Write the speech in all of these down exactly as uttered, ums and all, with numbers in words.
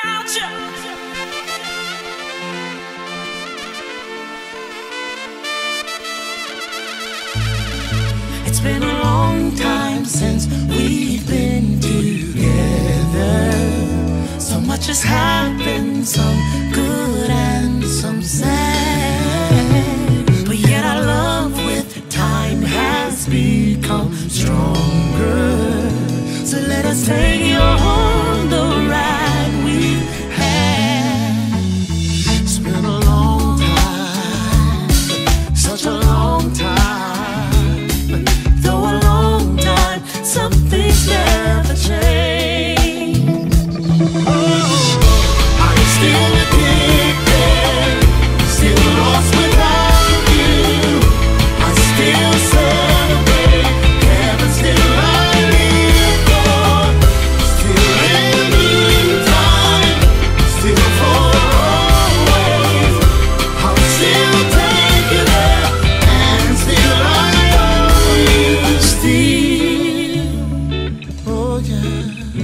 without you. It's been a long time since we've been together. So much has happened, some good and some sad. But yet our love with time has become stronger. So let us take you on the ride we've had. It's been a long time, such a long time. Though a long time, some things never change. Oh, I'm still addicted, still lost without you. I still celebrate heaven, still I live for. Still in time, still for always. I'll still take you there, and still I owe you. Still, oh yeah.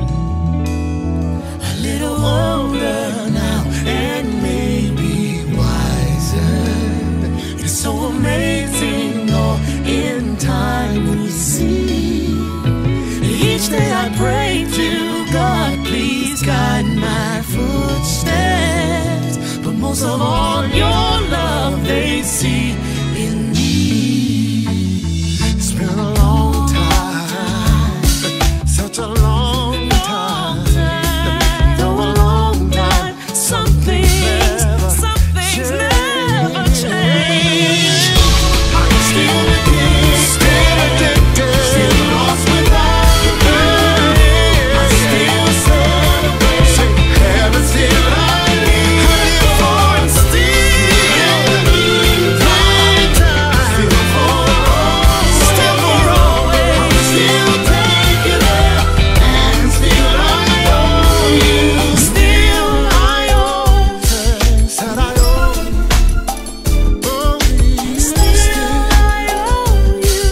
A little older now and maybe wiser. It's so amazing, all in time we see. Each day I pray to God, please guide my footsteps. But most of all, your love they see in me. It's been a long time, such a long time. Though a long time, some things, some things never change. I'm still addicted, still lost without you. I still celebrate heaven, still I live for. And still time, still for always, still for always. I'll still take you there, and still I owe you. Still I owe, said I owe you. Still I owe you.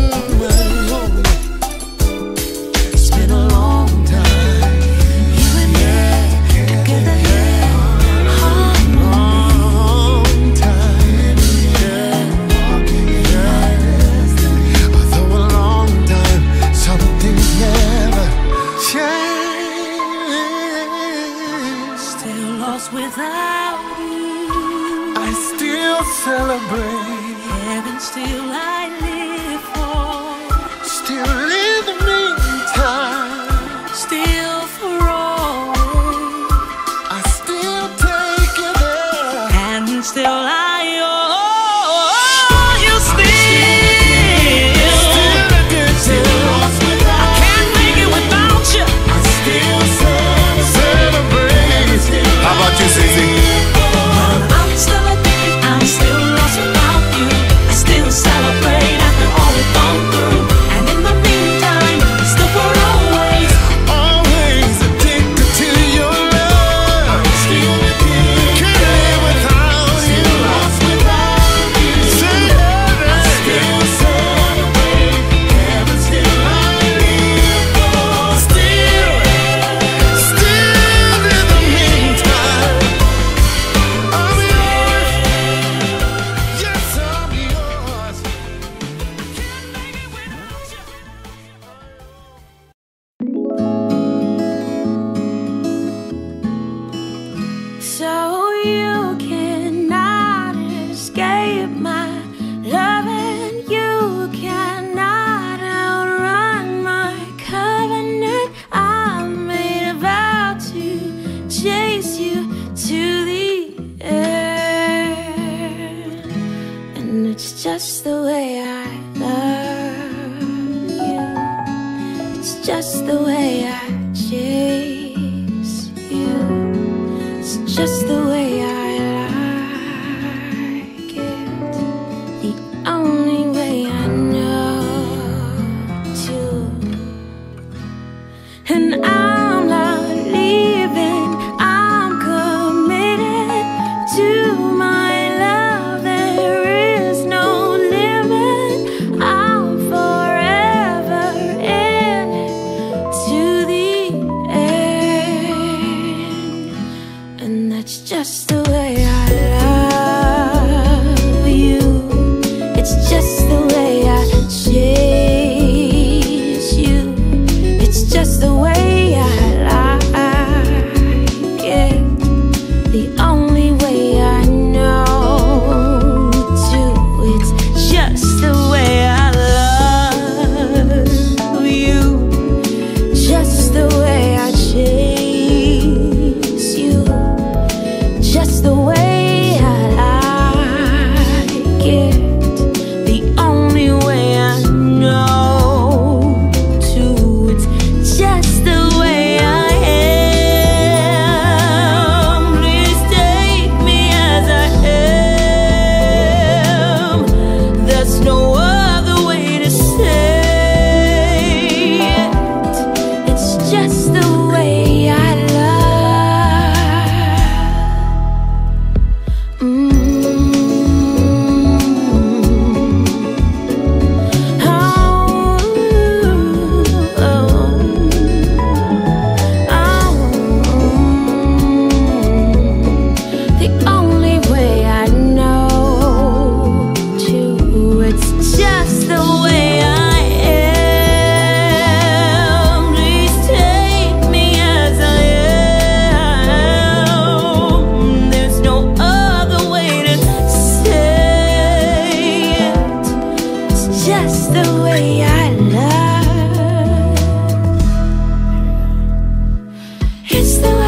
It's been a long time, you and me together here. Long time, although a long time, some things never change. Still lost without you. I still celebrate heaven, still I live for. Still in the meantime, still for always. I still take you there, and still I owe you. Still, still lost without. I can't make it without you. I still celebrate. How about you, Susie? I'm still addicted, I'm still lost without you. I still celebrate. just the way I love you. It's just the way I chase you. It's just the way I like it. The only way I know to. It's just the way I love you. Just the way I chase you. Just the way I like it. The only way I know to. It's just the way I am. Please take me as I am. There's no other way to say it. It's just the way I love. Mm. Oh, oh, oh. The only way I know to. It's just the way I am. Please take me as I am. There's no other way to say it. It's just the way I love. It's the way